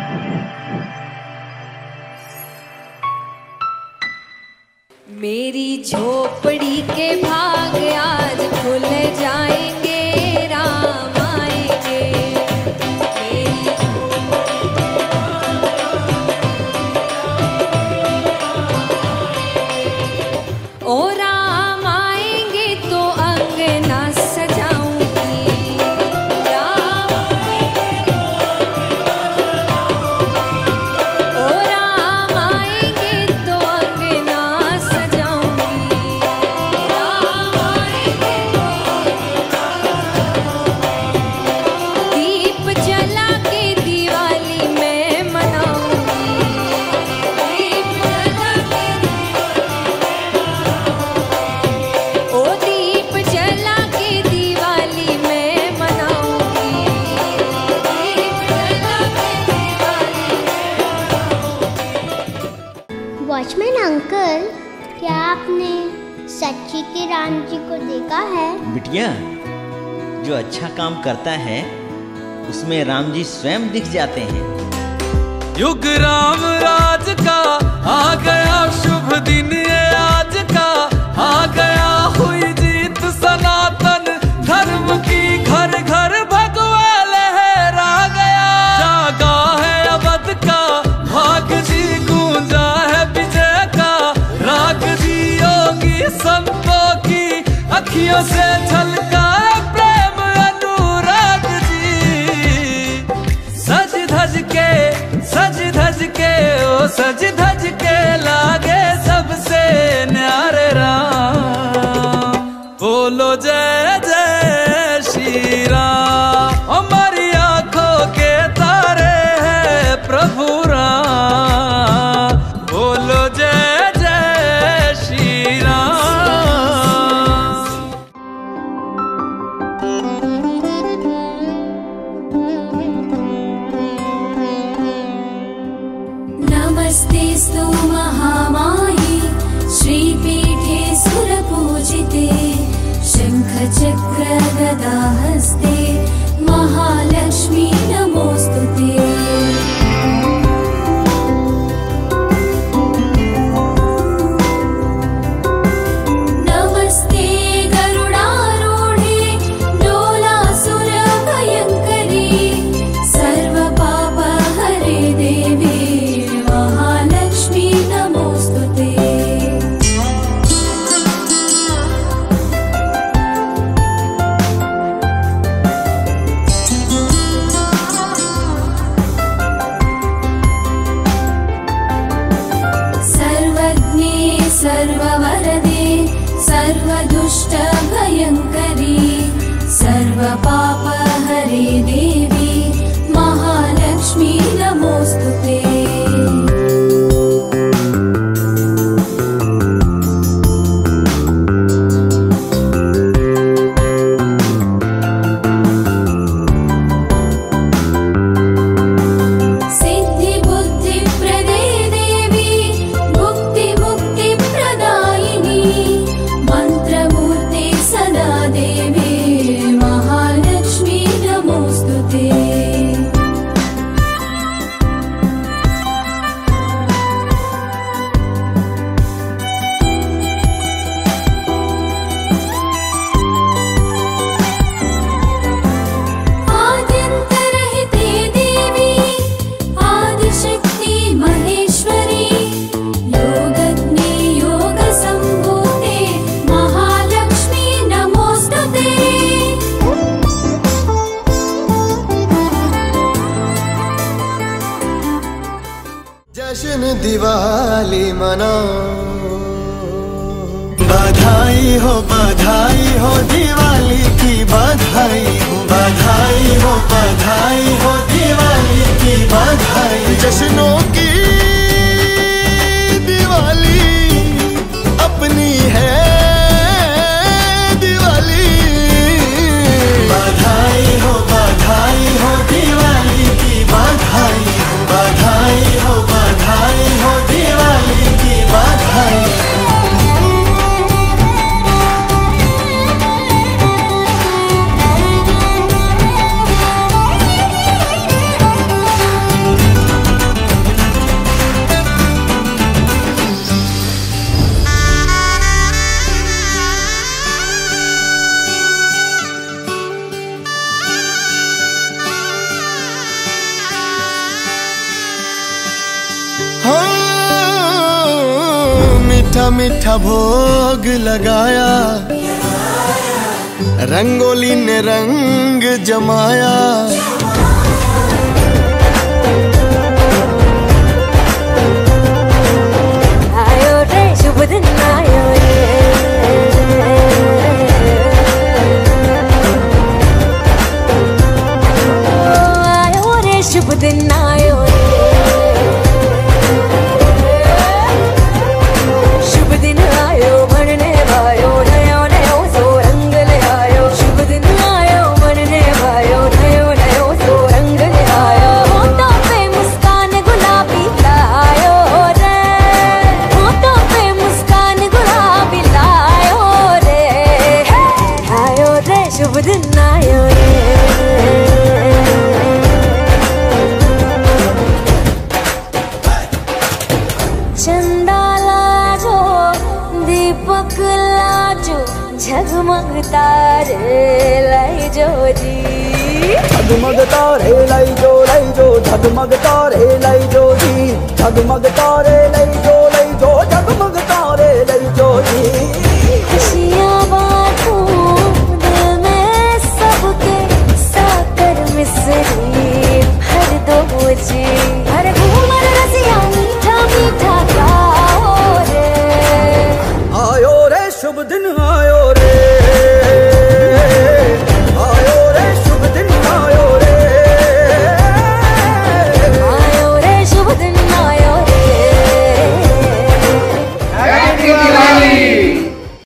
मेरी झोपड़ी के भाग आज खुल जाएंगे, राम आएंगे। ओ राम आएंगे तो अंगना सजाऊंगी, राम ओ राम आएंगे तो अंगना सजाऊंगी, राम आएंगे तो दीप जला के दिवाली मैं मनाऊंगी, दीप जला के ओ दीप जला के दिवाली मैं मनाऊंगी, दीप जला के दिवाली। वॉचमैन अंकल, क्या आपने सच्ची के राम जी को देखा है? बिटिया, जो अच्छा काम करता है उसमें राम जी स्वयं दिख जाते हैं। युग राम राज का आ गया शुभ दिन ये आज का, आ गया हुई जीत सनातन धर्म की, घर घर भगवा लहरा गया। जागा है अवध का भाग जी, गूंजा है विजय का राग जी। योगी संतों की अखियों से झलका प्रेम अनुराग जी। सज धज के ओ सज धज के लागे सबसे न्यारे राम। बोलो जय जय श्री राम, हमारी आंखों के तारे हैं प्रभु राम। बोलो जय जय श्री राम। नमस्तेस्तु महामाये श्रीपीठे सुरपूजिते, शङ्खचक्र गदाहस्ते महालक्ष्मी नमोस्तुते। नमस्ते गरुडारूढे डोलासुर भयङ्करी, सर्वपापहरे देवी महालक्ष्मी नमोस्तुते। सर्वज्ञे सर्ववरदे सर्वदुष्टभयङ्करी, सर्वपापहरे देवी महालक्ष्मी नमोस्तुते। सिद्धि बुद्धि प्रदे देवी भुक्ति मुक्ति प्रदायिनी, मंत्रमूर्ति सदा देवी महालक्ष्मी नमोस्तुते। आद्यन्तरहिते देवी आदिशक्ति महेश्वरी, योगज्ञे योगसम्भूते महालक्ष्मी नमोस्तुते। जश्न दिवाली मनाओ, बधाई हो दिवाली की, बधाई हो दिवाली की बधाई। जश्नों की दिवाली अपनी है दिवाली। बधाई हो दिवाली की, बधाई हो दिवाली की बधाई। मीठा मीठा भोग लगाया, रंगोली ने रंग जमाया। आयो रे शुभ दिन आयो रे, आयो रे शुभ दिन आयो रे, शुभ दिन आयो बनने भायो, नयो नयो सो रंग ले आयो। शुभ दिन आयो बनने भायो, नयो नयो सो रंग ले आयो। होठों पे मुस्कान गुलाबी लायो रे, होठों पे मुस्कान गुलाबी लायो रे, आयो रे शुभ दिन आयो रे। चंदा लाजो दीपक लाजो, झगमग तारे लाई जो जी। झगमग तारे लाई जो, झगमग तारे लाई जो जी, झगमग तारे